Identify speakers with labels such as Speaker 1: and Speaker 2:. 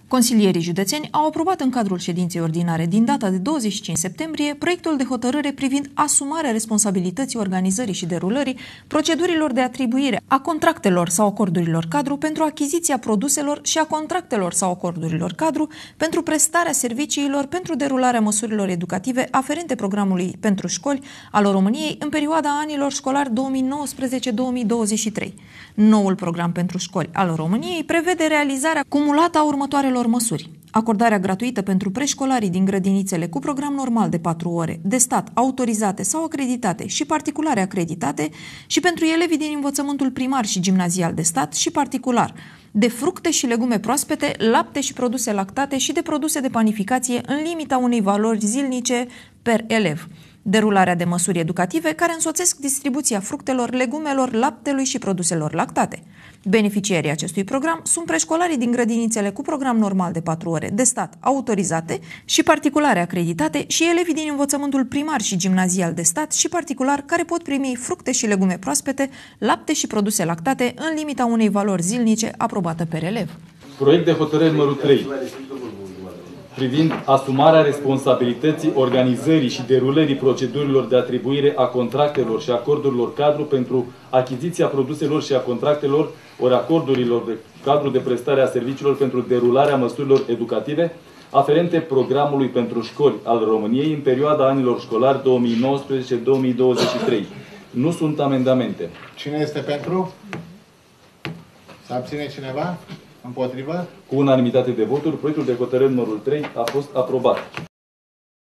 Speaker 1: Consilierii județeni au aprobat în cadrul ședinței ordinare din data de 25 septembrie proiectul de hotărâre privind asumarea responsabilității organizării și derulării procedurilor de atribuire a contractelor sau acordurilor cadru pentru achiziția produselor și a contractelor sau acordurilor cadru pentru prestarea serviciilor pentru derularea măsurilor educative aferente programului pentru școli al României în perioada anilor școlari 2019-2023. Noul program pentru școli al României prevede realizarea cumulată a următoarelor măsuri: acordarea gratuită pentru preșcolarii din grădinițele cu program normal de 4 ore, de stat autorizate sau acreditate și particulare acreditate și pentru elevii din învățământul primar și gimnazial de stat și particular, de fructe și legume proaspete, lapte și produse lactate și de produse de panificație în limita unei valori zilnice per elev. Derularea de măsuri educative care însoțesc distribuția fructelor, legumelor, laptelui și produselor lactate. Beneficiarii acestui program sunt preșcolarii din grădinițele cu program normal de 4 ore de stat autorizate și particulare acreditate și elevii din învățământul primar și gimnazial de stat și particular care pot primi fructe și legume proaspete, lapte și produse lactate în limita unei valori zilnice aprobată per elev.
Speaker 2: Proiect de hotărâre numărul 3 privind asumarea responsabilității organizării și derulării procedurilor de atribuire a contractelor și acordurilor cadru pentru achiziția produselor și a contractelor ori acordurilor de cadru de prestare a serviciilor pentru derularea măsurilor educative aferente programului pentru școli al României în perioada anilor școlari 2019-2023. Nu sunt amendamente.
Speaker 3: Cine este pentru? Se abține cineva? Împotrivă?
Speaker 2: Cu unanimitate de voturi, proiectul de hotărâre numărul 3 a fost aprobat.